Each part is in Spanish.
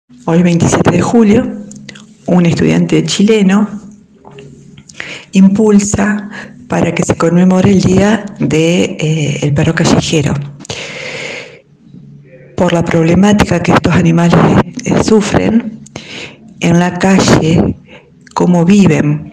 Hoy 27 de julio, un estudiante chileno impulsa para que se conmemore el Día del Perro Callejero, por la problemática que estos animales sufren en la calle, cómo viven,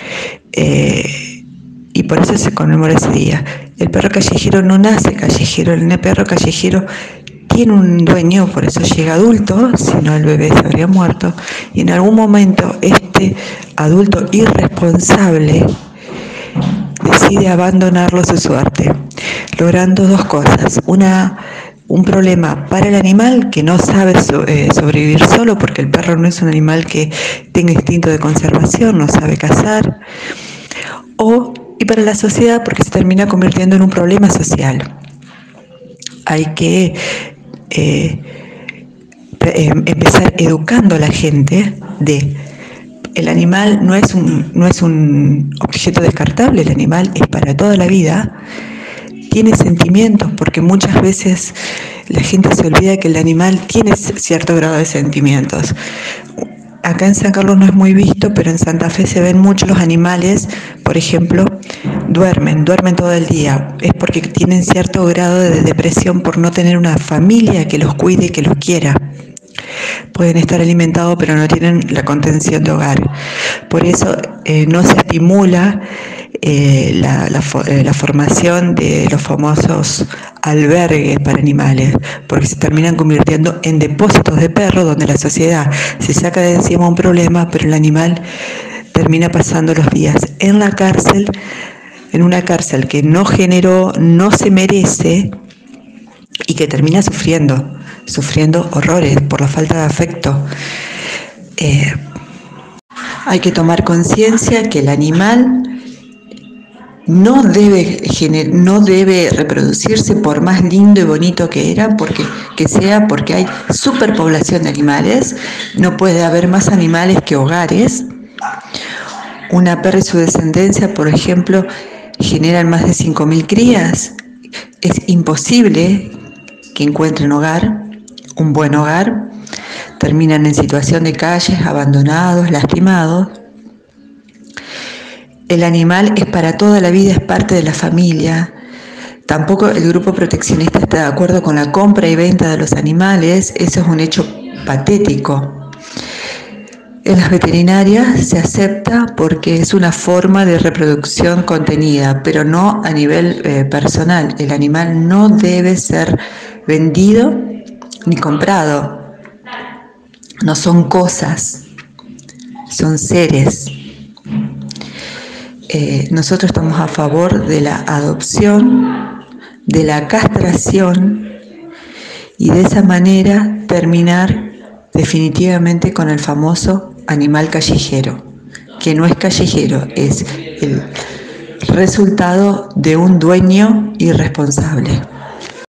y por eso se conmemora ese día. El perro callejero no nace callejero, el perro callejero tiene un dueño, por eso llega adulto, si no el bebé se habría muerto, y en algún momento este adulto irresponsable decide abandonarlo a su suerte, logrando dos cosas: un problema para el animal, que no sabe sobrevivir solo, porque el perro no es un animal que tenga instinto de conservación, no sabe cazar, y para la sociedad, porque se termina convirtiendo en un problema social. Hay que empezar educando a la gente de el animal no es un objeto descartable, el animal es para toda la vida, tiene sentimientos, porque muchas veces la gente se olvida que el animal tiene cierto grado de sentimientos. Acá en San Carlos no es muy visto, pero en Santa Fe se ven mucho los animales, por ejemplo, duermen todo el día. Es porque tienen cierto grado de depresión por no tener una familia que los cuide y que los quiera. Pueden estar alimentados, pero no tienen la contención de hogar. Por eso no se estimula la formación de los famosos albergues para animales, porque se terminan convirtiendo en depósitos de perros donde la sociedad se saca de encima un problema, pero el animal termina pasando los días en la cárcel, en una cárcel que no generó, no se merece, y que termina sufriendo horrores por la falta de afecto. Hay que tomar conciencia que el animal no debe reproducirse, por más lindo y bonito que sea, porque hay superpoblación de animales. No puede haber más animales que hogares. Una perra y su descendencia, por ejemplo, generan más de 5.000 crías. Es imposible que encuentren hogar, un buen hogar. Terminan en situación de calles, abandonados, lastimados. El animal es para toda la vida, es parte de la familia. Tampoco el grupo proteccionista está de acuerdo con la compra y venta de los animales. Eso es un hecho patético. En las veterinarias se acepta porque es una forma de reproducción contenida, pero no a nivel personal. El animal no debe ser vendido ni comprado. No son cosas, son seres. Nosotros estamos a favor de la adopción, de la castración, y de esa manera terminar definitivamente con el famoso animal callejero, que no es callejero, es el resultado de un dueño irresponsable.